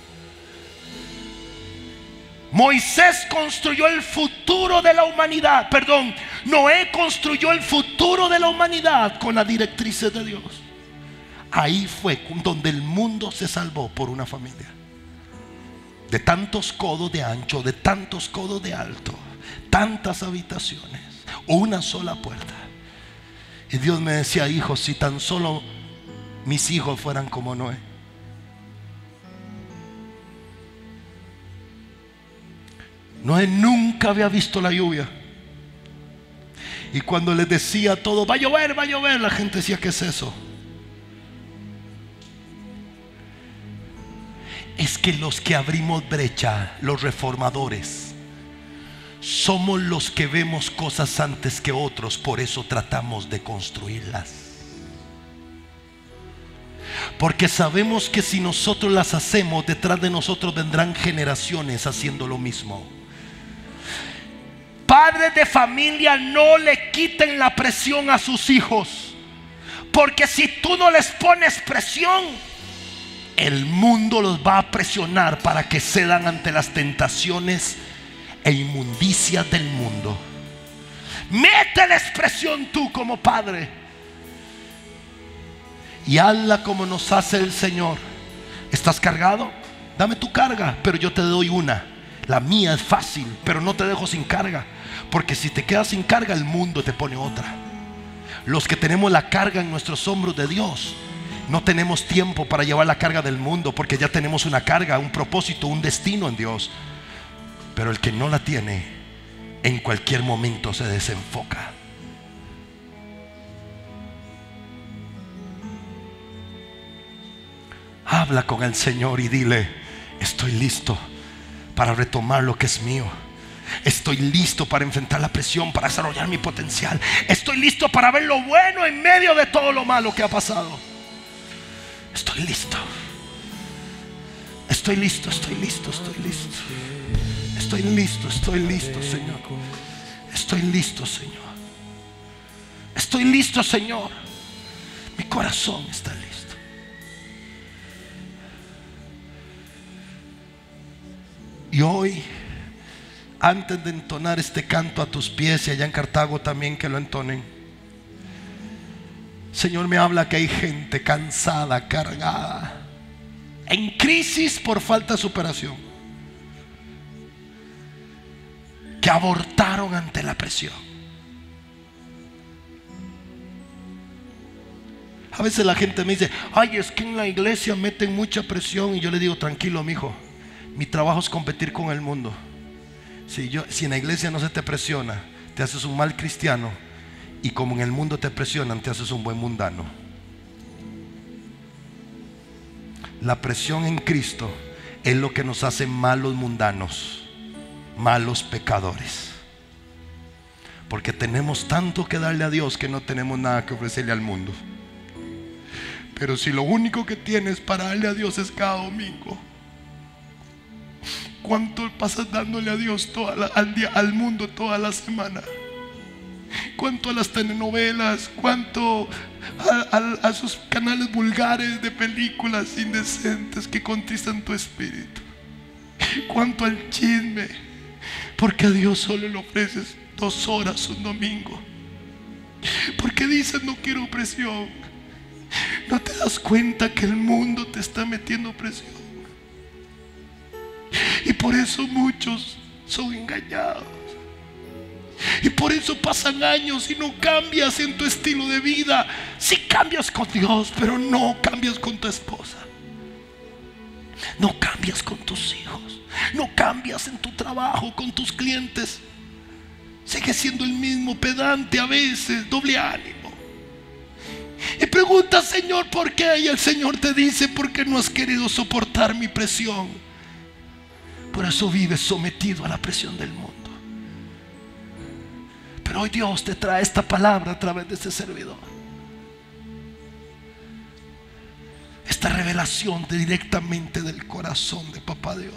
Moisés construyó el futuro de la humanidad. Perdón, Noé construyó el futuro de la humanidad con las directrices de Dios. Ahí fue donde el mundo se salvó por una familia de tantos codos de ancho, de tantos codos de alto, tantas habitaciones, una sola puerta. Y Dios me decía: hijo, si tan solo mis hijos fueran como Noé. Noé nunca había visto la lluvia. Y cuando les decía todo: va a llover, va a llover, la gente decía: ¿qué es eso? Es que los que abrimos brecha, los reformadores, somos los que vemos cosas antes que otros. Por eso tratamos de construirlas, porque sabemos que si nosotros las hacemos, detrás de nosotros vendrán generaciones haciendo lo mismo. Padres de familia, no le quiten la presión a sus hijos, porque si tú no les pones presión, el mundo los va a presionar para que cedan ante las tentaciones e inmundicias del mundo. Mételes presión tú como padre y hazla como nos hace el Señor. ¿Estás cargado? Dame tu carga, pero yo te doy una. La mía es fácil, pero no te dejo sin carga, porque si te quedas sin carga, el mundo te pone otra. Los que tenemos la carga en nuestros hombros de Dios, no tenemos tiempo para llevar la carga del mundo, porque ya tenemos una carga, un propósito, un destino en Dios. Pero el que no la tiene, en cualquier momento se desenfoca. Habla con el Señor y dile: estoy listo para retomar lo que es mío. Estoy listo para enfrentar la presión, para desarrollar mi potencial. Estoy listo para ver lo bueno en medio de todo lo malo que ha pasado. Estoy listo. Estoy listo, estoy listo, estoy listo. Estoy listo, estoy listo, Señor. Estoy listo, Señor. Estoy listo, Señor. Mi corazón está listo. Y hoy, antes de entonar este canto a tus pies, y allá en Cartago también que lo entonen, Señor, me habla que hay gente cansada, cargada, en crisis por falta de superación, que abortaron ante la presión. A veces la gente me dice: ay, es que en la iglesia meten mucha presión. Y yo le digo: tranquilo, mijo, mi trabajo es competir con el mundo. Si en la iglesia no se te presiona, te haces un mal cristiano. Y como en el mundo te presionan, te haces un buen mundano. La presión en Cristo es lo que nos hace malos mundanos, malos pecadores. Porque tenemos tanto que darle a Dios que no tenemos nada que ofrecerle al mundo. Pero si lo único que tienes para darle a Dios es cada domingo, ¿cuánto pasas dándole a Dios al mundo toda la semana? ¿Cuánto a las telenovelas? ¿Cuánto a sus canales vulgares de películas indecentes que contristan tu espíritu? ¿Cuánto al chisme? Porque a Dios solo le ofreces 2 horas un domingo. Porque dices: no quiero presión. ¿No te das cuenta que el mundo te está metiendo presión? Y por eso muchos son engañados. Y por eso pasan años y no cambias en tu estilo de vida. Sí cambias con Dios, pero no cambias con tu esposa. No cambias con tus hijos. No cambias en tu trabajo, con tus clientes. Sigues siendo el mismo, pedante a veces, doble ánimo. Y preguntas: Señor, ¿por qué? Y el Señor te dice: porque no has querido soportar mi presión. Por eso vives sometido a la presión del mundo. Pero hoy Dios te trae esta palabra a través de este servidor. Esta revelación directamente del corazón de Papá Dios.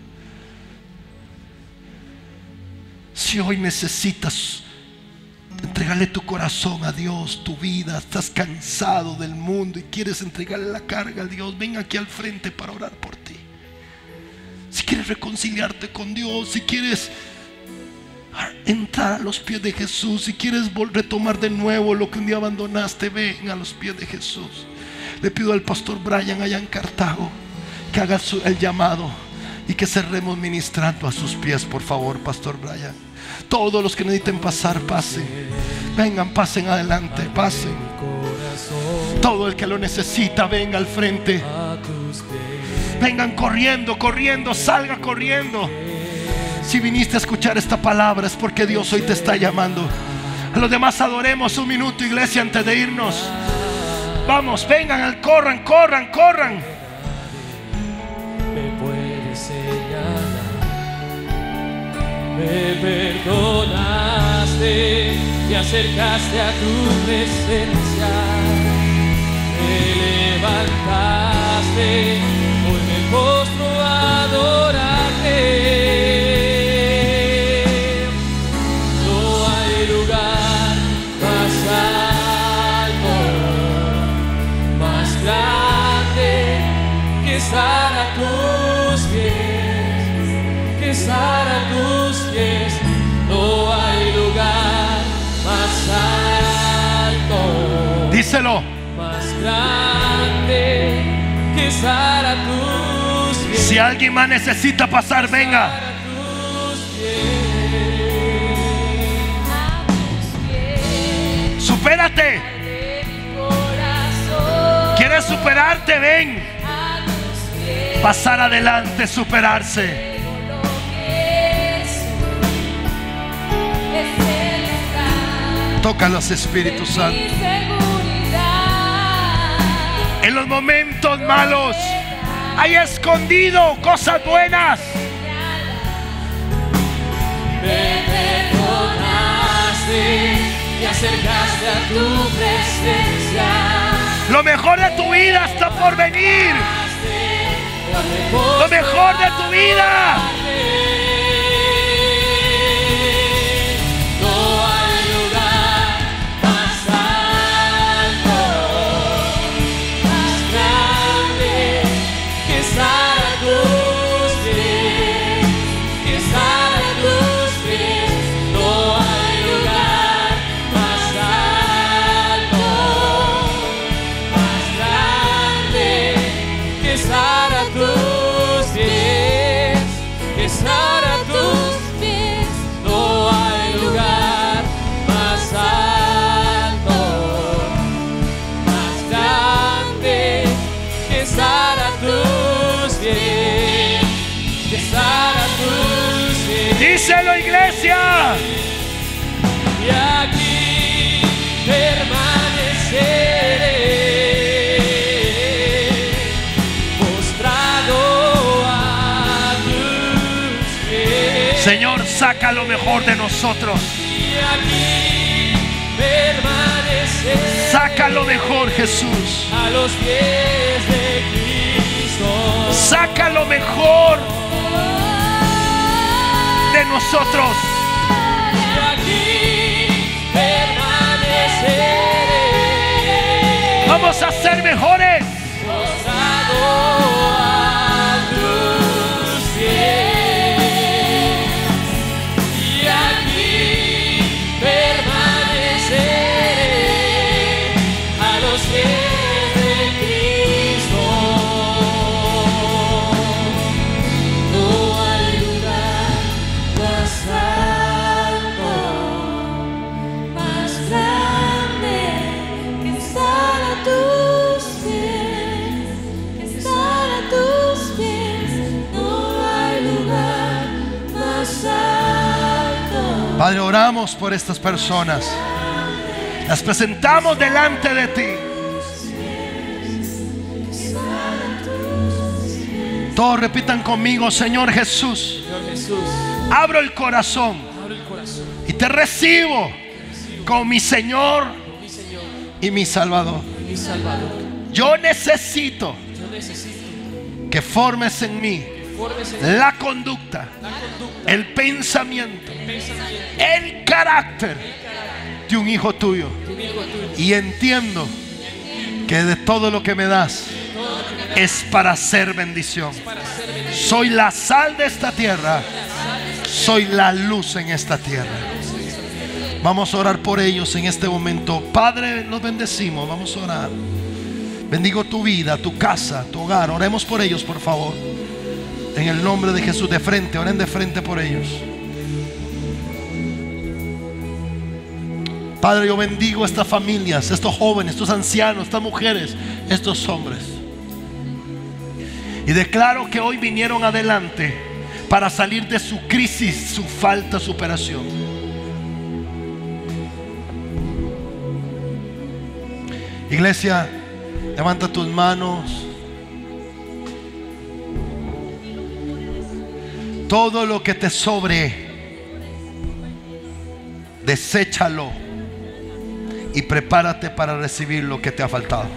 Si hoy necesitas entregarle tu corazón a Dios, tu vida, estás cansado del mundo y quieres entregarle la carga a Dios, ven aquí al frente para orar por ti. Si quieres reconciliarte con Dios, si quieres entrar a los pies de Jesús, si quieres retomar de nuevo lo que un día abandonaste, ven a los pies de Jesús. Le pido al pastor Brian allá en Cartago que haga el llamado y que cerremos ministrando a sus pies, por favor, pastor Brian. Todos los que necesiten pasar, pasen. Vengan, pasen adelante, pasen. Todo el que lo necesita, venga al frente. Vengan corriendo, corriendo, salga corriendo. Si viniste a escuchar esta palabra es porque Dios hoy te está llamando. A los demás adoremos un minuto, iglesia, antes de irnos. Vamos, vengan, corran, corran, corran. Me puedes señalar, me perdonaste y acercaste a tu presencia, me levantaste, hoy me postro a adorarte. No hay lugar más alto, más grande que estar a tus pies, que estar a tus pies. No hay lugar más alto, díselo, más grande que estar a tus pies. Si alguien más necesita pasar, venga. Supérate. ¿Quieres superarte? Ven. Pasar adelante, superarse. Toca los Espíritus Santos. En los momentos malos hay escondido cosas buenas. hacia tu presencia. Lo mejor de tu vida está por venir. Lo mejor de tu vida. No hay lugar más alto, más grande que estar a tus pies, que estar a tus pies. No hay lugar más alto, más grande que estar a tus pies, que estar a tus pies. No hay lugar más alto, más grande que estar a tus pies, que estar a tus pies. Díselo, iglesia. Y aquí permaneceré, postrado a tus pies. Señor, saca lo mejor de nosotros. Y aquí permaneceré, Saca lo mejor, Jesús. a los pies de Cristo. Saca lo mejor de nosotros. Y aquí permaneceré, Vamos a ser mejores. postrado a tus pies. Y aquí permaneceré, a los pies de Cristo. No hay lugar más alto, más grande que estar a tus pies, que estar a tus pies. No hay lugar más alto. Padre, oramos por estas personas. Las presentamos delante de ti. Todos repitan conmigo: Señor Jesús, Señor Jesús, abro el corazón abre el corazón, y te recibo como mi Señor mi Señor y mi Salvador. y mi Salvador. Yo necesito Yo necesito que formes en mí que formes en la conducta, la conducta, el pensamiento, el pensamiento el carácter de un hijo tuyo. de un hijo tuyo. Y entiendo que de todo lo que me das es para hacer bendición. Para ser bendecido. Soy la sal de esta tierra. Soy la luz en esta tierra. Vamos a orar por ellos en este momento. Padre, los bendecimos. Vamos a orar. Bendigo tu vida, tu casa, tu hogar. Oremos por ellos, por favor. En el nombre de Jesús, de frente. Oren de frente por ellos. Padre, yo bendigo estas familias, estos jóvenes, estos ancianos, estas mujeres, estos hombres. Y declaro que hoy vinieron adelante para salir de su crisis, su falta de superación. Iglesia, levanta tus manos. Todo lo que te sobre, deséchalo y prepárate para recibir lo que te ha faltado.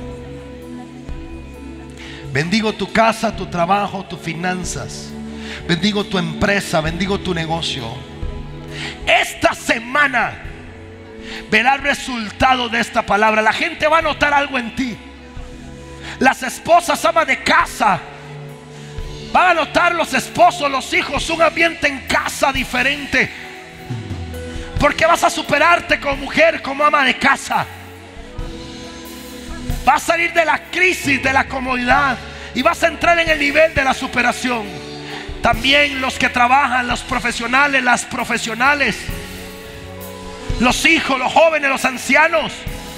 Bendigo tu casa, tu trabajo, tus finanzas. Bendigo tu empresa, bendigo tu negocio. Esta semana verá el resultado de esta palabra. La gente va a notar algo en ti. Las esposas, amas de casa, van a notar los esposos, los hijos, un ambiente en casa diferente. Porque vas a superarte como mujer, como ama de casa. Vas a salir de la crisis, de la comodidad, y vas a entrar en el nivel de la superación. También los que trabajan, los profesionales, las profesionales, los hijos, los jóvenes, los ancianos,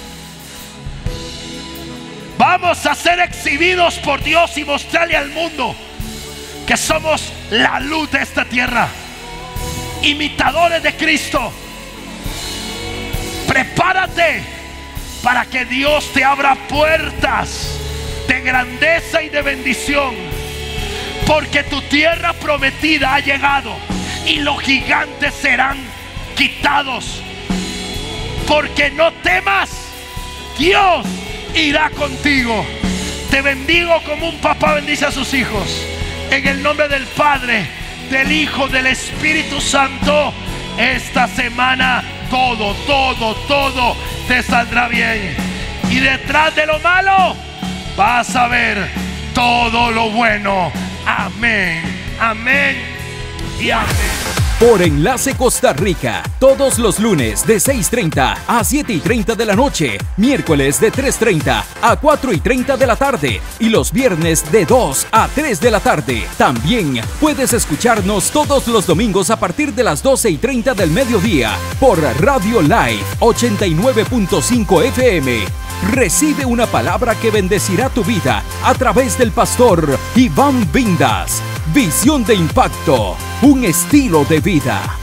vamos a ser exhibidos por Dios y mostrarle al mundo que somos la luz de esta tierra, imitadores de Cristo. Prepárate para que Dios te abra puertas de grandeza y de bendición, porque tu tierra prometida ha llegado y los gigantes serán quitados. porque no temas, Dios irá contigo. Te bendigo como un papá bendice a sus hijos. En el nombre del Padre, del Hijo, del Espíritu Santo. Esta semana todo te saldrá bien. Y detrás de lo malo vas a ver todo lo bueno. Amén, amén y amén. Por Enlace Costa Rica, todos los lunes de 6:30 a 7:30 de la noche, miércoles de 3:30 a 4:30 de la tarde y los viernes de 2 a 3 de la tarde. También puedes escucharnos todos los domingos a partir de las 12:30 del mediodía por Radio Live 89.5 FM. Recibe una palabra que bendecirá tu vida a través del pastor Iván Vindas. Visión de impacto, un estilo de vida.